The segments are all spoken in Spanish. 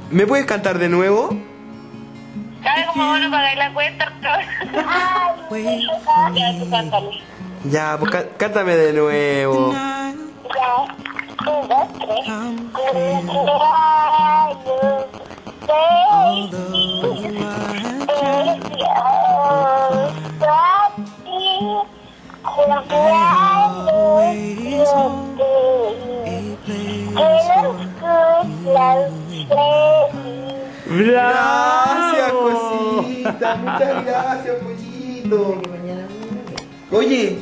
¿Me puedes cantar de nuevo? ¿Sabes cómo van a pagar la cuenta? Ya, tú cántale. Ya, pues cántame de nuevo. Ya. 1, 2, 3. Gracias, cosita. Muchas gracias, pollito. Oye,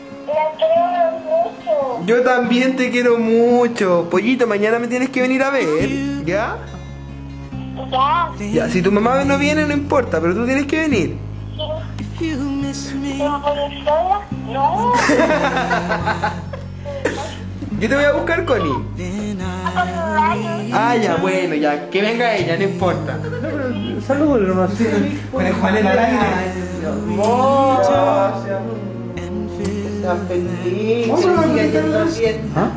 yo también te quiero mucho. Pollito, mañana me tienes que venir a ver, ¿ya? Ya. Ya, si tu mamá no viene no importa, pero tú tienes que venir. No. Yo te voy a buscar, Connie. Ah, ya, bueno, ya. Que venga ella, no importa. Saludos nomás. Con el Juan en el aire. Está feliz. ¿Ah?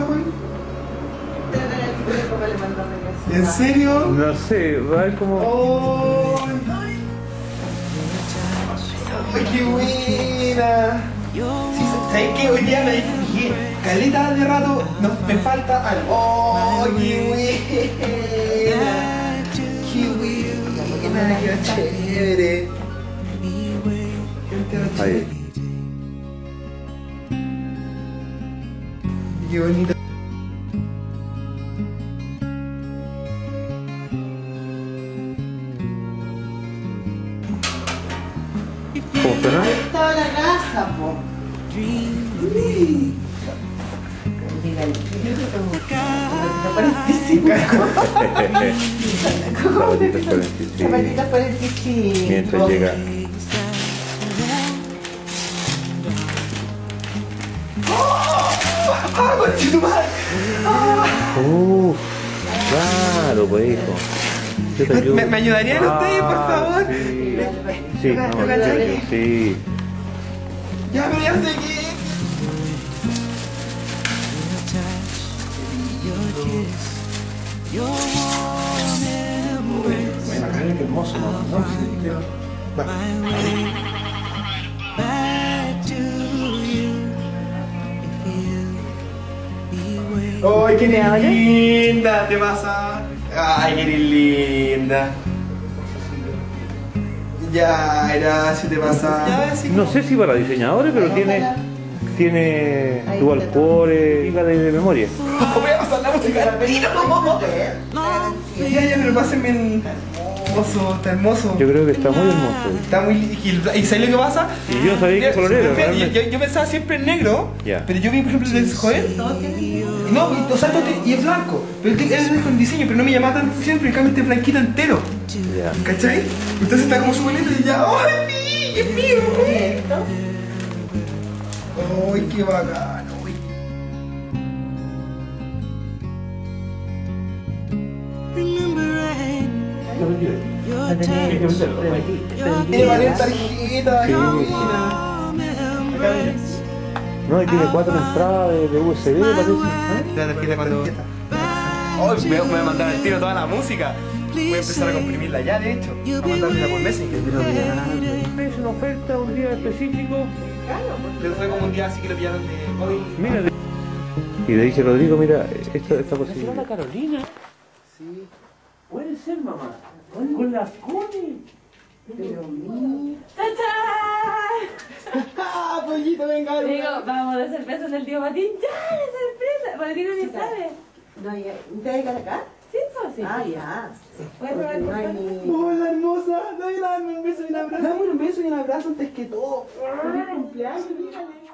¿En serio? No sé, va a ver cómo... ¡Ay, qué buena! Sí, ¿sabes qué? Hoy día me dije, caleta de rato, me falta algo. ¡Oh, qué buena! ¡Qué buena! ¡Qué chévere! Ahí. ¡Qué bonito! ¿Cómo suena? Estaba la casa, po. Zapatitas 45. Mientras llega. ¡Ah, conchetumare! Claro, pues hijo. Yo te ayudo. ¿Me ayudarían ustedes, por favor? Sí, sí, vamos, sí. Ya, pero ya sé que... Bueno, qué hermoso, ¿no? ¡Ay, qué linda! ¿Te pasa? ¡Ay, qué linda! Ya, gracias, te pasa. No sé si para diseñadores, pero tiene dual core, giga de memoria. Voy a pasar la música al tiro. Ya, pero pásenme en... Hermoso, está hermoso. Yo creo que está muy hermoso. Está muy... ¿Y sabes lo que pasa? Y yo no sabía qué color era, realmente. Yo pensaba siempre en negro, Ya. pero yo vi, por ejemplo, el de Joel. No, o sea, y es blanco. Pero él es con diseño, pero no me llamaba tanto siempre. En cambio, este blanquito entero. Ya. ¿Cachai? Entonces está como su bonito y ya... ¡Ay, es mío! ¡Ay, qué bacano! Vale tarjeta, Sí. No, y tiene 4 entradas de USB, parece. La tarjeta cuando... Hoy me voy a mandar al tiro toda la música. Voy a empezar a comprimirla ya, de hecho. Voy a mandármela por Messenger. Es una oferta un día específico. Pero fue como un día así que lo pillaron de hoy. Mira. Y le dice Rodrigo, mira, esta posibilidad. ¿La Carolina? Sí. Puede ser, mamá. Con la Connie. Pero mira. ¡Ah, pollito, venga! Digo, vamos a hacer besos del tío Patín. ¡Ya, la sorpresa! Rodrigo ni sabe. No, ya. ¿Ustedes llegan acá? Sí, pues sí. Ah, ya. ¿Puedes probar Porque por no hay favor? ni... ¡Hola, hermosa! Dame un beso y un abrazo. Dame un beso y un abrazo antes que todo. ¡Feliz cumpleaños, mírale!